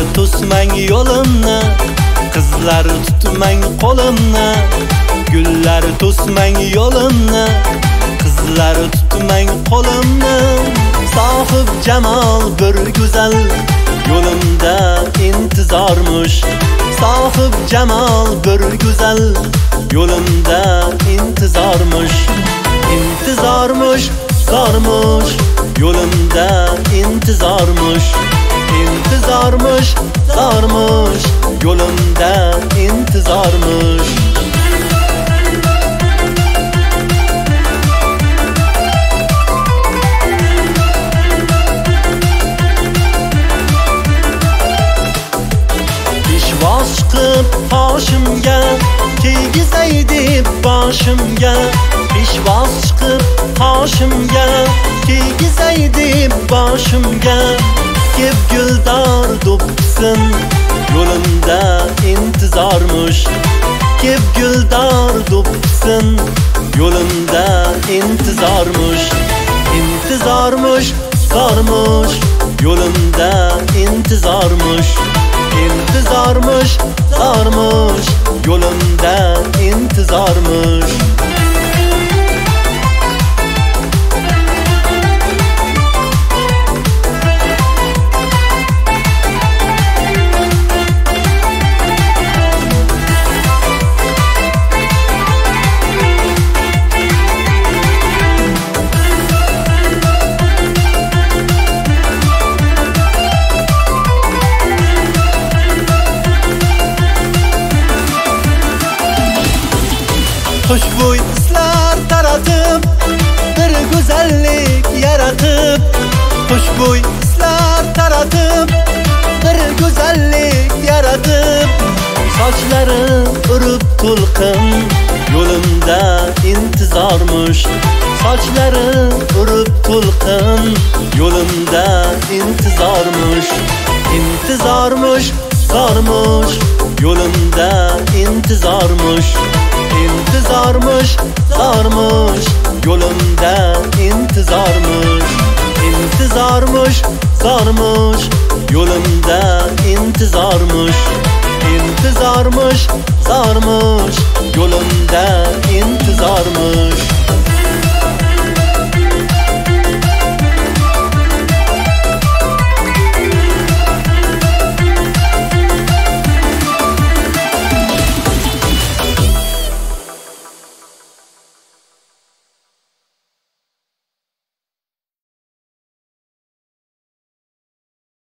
to'smang yo'limni, qizlar tutmang qo'limni. Gullar to'smang yo'limni, qizlar tutmang qo'limni. Sohib jamol bir go'zal, yo'limda intizormush. Sohib jamol bir go'zal, yo'limda intizormush. Intizormush, zormush, yo'limda intizormush. Intizormush, zormush, yo'limda intizormush. Peshvoz chiqib qoshimga, kiygizay deb boshimga. Peshvoz chiqib qoshimga, kiygizay deb boshimga. Kep guldor do'ppisin, yo'limda intizormush. Kep guldor do'ppisin, yo'limda intizormush. Intizormush, zormush, yo'limda intizormush. Intizormush, zormush, yo'limda intizormush. Xushbo'y islar taratib, bir go'zallik yaratib. Xushbo'y islar taratib, bir go'zallik yaratib. Sochlari urib to'lqin, yo'limda intizormush. Sochlari urib to'lqin, yo'limda intizormush. Intizormush, zormush, yo'limda intizormush. Intizormush, zormush, yo'limda intizormush. Intizormush, zormush, yo'limda intizormush. Intizormush, zormush, yo'limda intizormush.